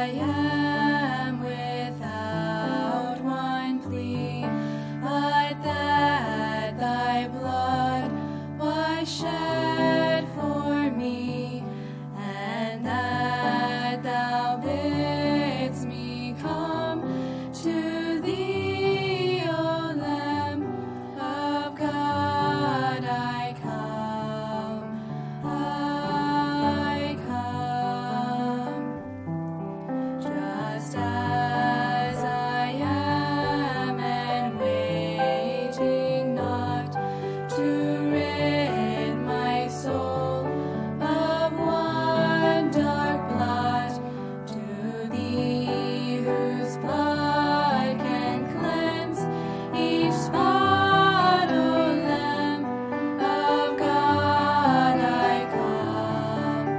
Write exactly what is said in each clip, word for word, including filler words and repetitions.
I am without one plea, but that thy blood was shed for me, and that thou bidst me come to thee, O Lamb of God. I come, I come, just as I am, and waiting not to rid my soul of one dark blot, to thee whose blood can cleanse each spot, O Lamb of God. I come,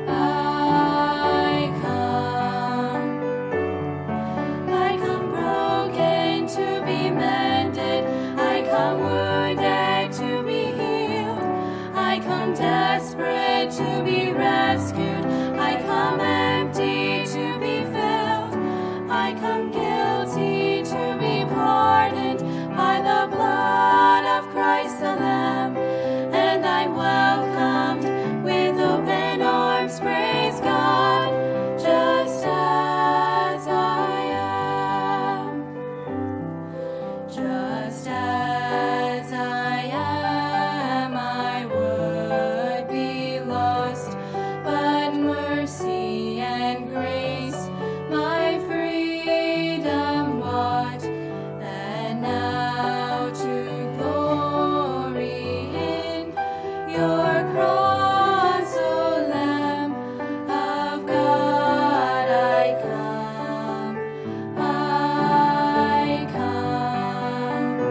I come, I come broken to be mended, I come wounded to be healed, I come desperate to be rescued, I come empty to be filled, I come guilty to be pardoned by the blood of Christ the Lamb, and I'm welcomed with open arms, praise God, just as I am, just as I am. I would be lost, but mercy and grace my freedom bought, and now to glory in your cross, O Lamb of God. I come, I come,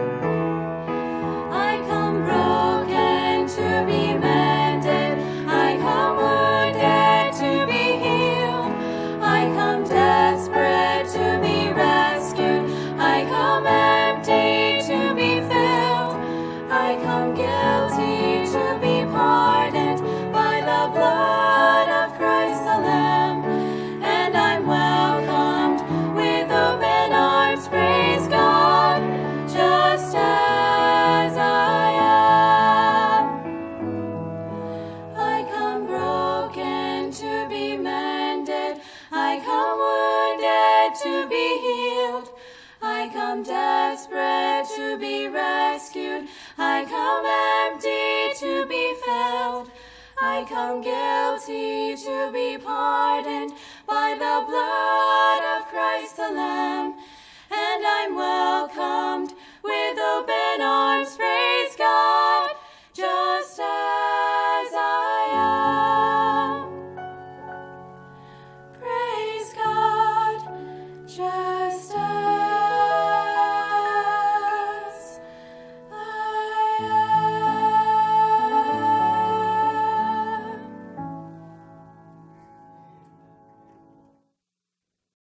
I come broken to be mended, I come wounded to be healed, I come desperate to be rescued, I come empty to be filled, I come guilty to be pardoned by the blood of Christ the Lamb, and I'm welcomed with open arms, praise God, just as I am. I come broken to be mended, I come wounded to be healed, I come desperate to be rescued, I come empty to be filled, I come guilty to be pardoned by the blood of Christ the Lamb, and I'm